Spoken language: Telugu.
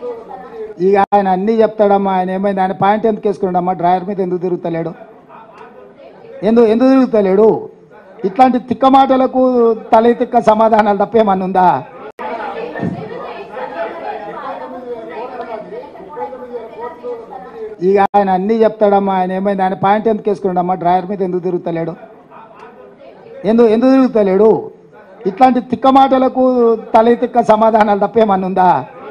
ఇక ఆయన అన్నీ చెప్తాడమ్మా. ఆయన ఏమైంది, ఆయన పాయింట్ ఎందుకు వేసుకున్నాడమ్మా, డ్రాయర్ మీద ఎందుకు తిరుగుతలేడు, ఎందుకు తిరుగుతలేడు? ఇట్లాంటి తిక్క మాటలకు తల తిక్క సమాధానాలు తప్పేమన్నా ఉందా? ఇక ఆయన అన్నీ చెప్తాడమ్మా. ఆయన ఏమైంది, ఆయన పాయింట్ ఎందుకు వేసుకున్నాడమ్మా, డ్రాయర్ మీద ఎందుకు తిరుగుతలేడు, ఎందుకు తిరుగుతలేడు? ఇట్లాంటి తిక్క మాటలకు తల తిక్క సమాధానాలు తప్పేమన్నా ఉందా?